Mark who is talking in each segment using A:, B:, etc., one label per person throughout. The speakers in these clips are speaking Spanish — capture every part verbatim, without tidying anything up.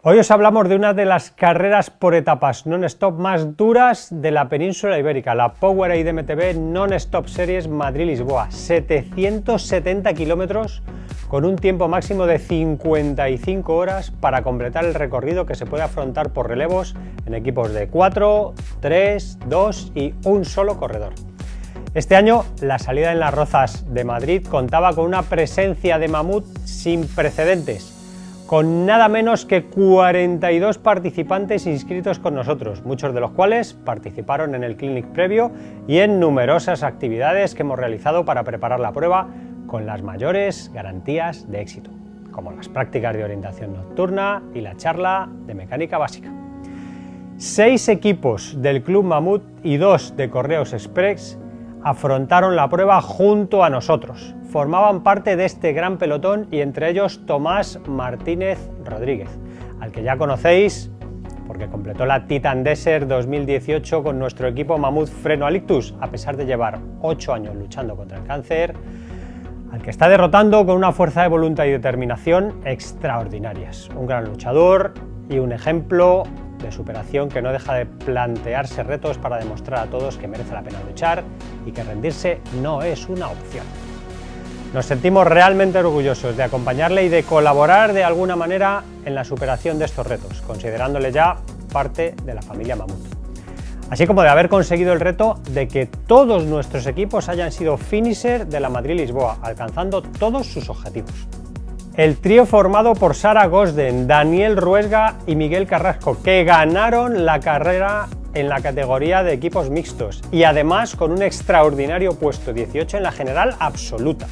A: Hoy os hablamos de una de las carreras por etapas non-stop más duras de la península ibérica, la Powerade M T B Non-Stop Series Madrid-Lisboa, setecientos setenta kilómetros con un tiempo máximo de cincuenta y cinco horas para completar el recorrido que se puede afrontar por relevos en equipos de cuatro, tres, dos y un solo corredor. Este año la salida en Las Rozas de Madrid contaba con una presencia de mamut sin precedentes, con nada menos que cuarenta y dos participantes inscritos con nosotros, muchos de los cuales participaron en el clinic previo y en numerosas actividades que hemos realizado para preparar la prueba con las mayores garantías de éxito, como las prácticas de orientación nocturna y la charla de mecánica básica. Seis equipos del Club Mamut y dos de Correos Express afrontaron la prueba junto a nosotros. Formaban parte de este gran pelotón y entre ellos Tomás Martínez Rodríguez, al que ya conocéis porque completó la Titan Desert dos mil dieciocho con nuestro equipo Mamut Freno Alictus, a pesar de llevar ocho años luchando contra el cáncer, al que está derrotando con una fuerza de voluntad y determinación extraordinarias. Un gran luchador y un ejemplo de superación que no deja de plantearse retos para demostrar a todos que merece la pena luchar y que rendirse no es una opción. Nos sentimos realmente orgullosos de acompañarle y de colaborar de alguna manera en la superación de estos retos, considerándole ya parte de la familia Mamut. Así como de haber conseguido el reto de que todos nuestros equipos hayan sido finisher de la Madrid-Lisboa, alcanzando todos sus objetivos. El trío formado por Sara Gosden, Daniel Ruesga y Miguel Carrasco, que ganaron la carrera en la categoría de equipos mixtos y además con un extraordinario puesto dieciocho en la general absoluta.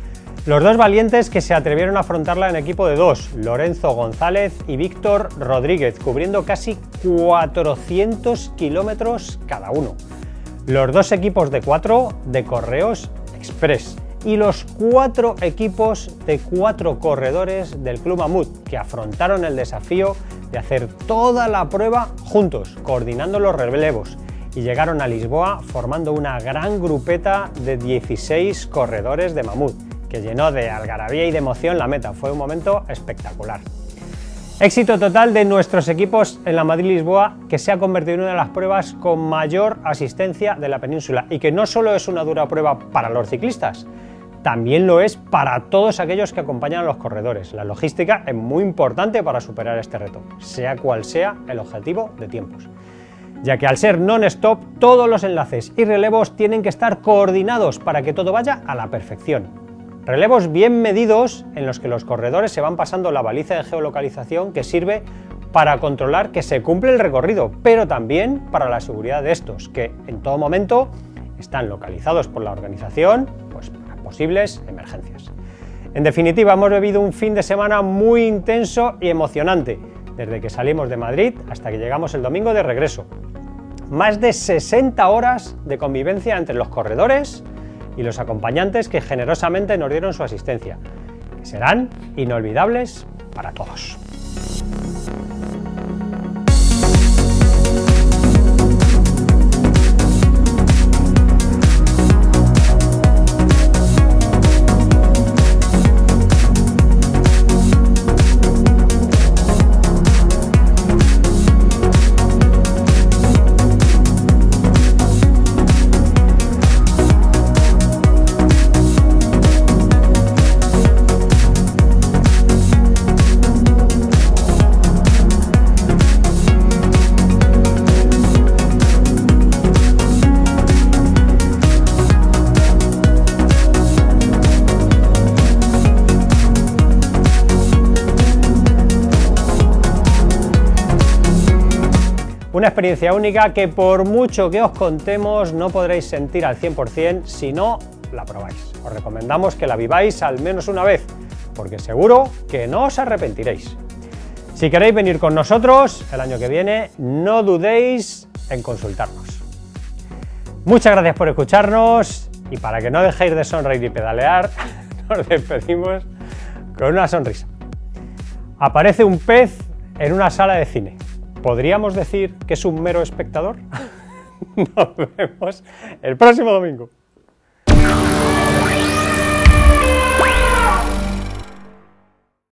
A: Los dos valientes que se atrevieron a afrontarla en equipo de dos, Lorenzo González y Víctor Rodríguez, cubriendo casi cuatrocientos kilómetros cada uno. Los dos equipos de cuatro de Correos Express y los cuatro equipos de cuatro corredores del Club Mamut, que afrontaron el desafío de hacer toda la prueba juntos, coordinando los relevos, y llegaron a Lisboa formando una gran grupeta de dieciséis corredores de Mamut, que llenó de algarabía y de emoción la meta. Fue un momento espectacular. Éxito total de nuestros equipos en la Madrid-Lisboa, que se ha convertido en una de las pruebas con mayor asistencia de la península y que no solo es una dura prueba para los ciclistas, también lo es para todos aquellos que acompañan a los corredores. La logística es muy importante para superar este reto, sea cual sea el objetivo de tiempos, ya que al ser non-stop todos los enlaces y relevos tienen que estar coordinados para que todo vaya a la perfección. Relevos bien medidos en los que los corredores se van pasando la baliza de geolocalización que sirve para controlar que se cumple el recorrido, pero también para la seguridad de estos, que en todo momento están localizados por la organización pues, para posibles emergencias. En definitiva, hemos vivido un fin de semana muy intenso y emocionante, desde que salimos de Madrid hasta que llegamos el domingo de regreso. Más de sesenta horas de convivencia entre los corredores y los acompañantes que generosamente nos dieron su asistencia, que serán inolvidables para todos. Una experiencia única que por mucho que os contemos no podréis sentir al cien por cien si no la probáis. Os recomendamos que la viváis al menos una vez, porque seguro que no os arrepentiréis. Si queréis venir con nosotros el año que viene, no dudéis en consultarnos. Muchas gracias por escucharnos y para que no dejéis de sonreír y pedalear, nos despedimos con una sonrisa. Aparece un pez en una sala de cine. ¿Podríamos decir que es un mero espectador? Nos vemos el próximo domingo.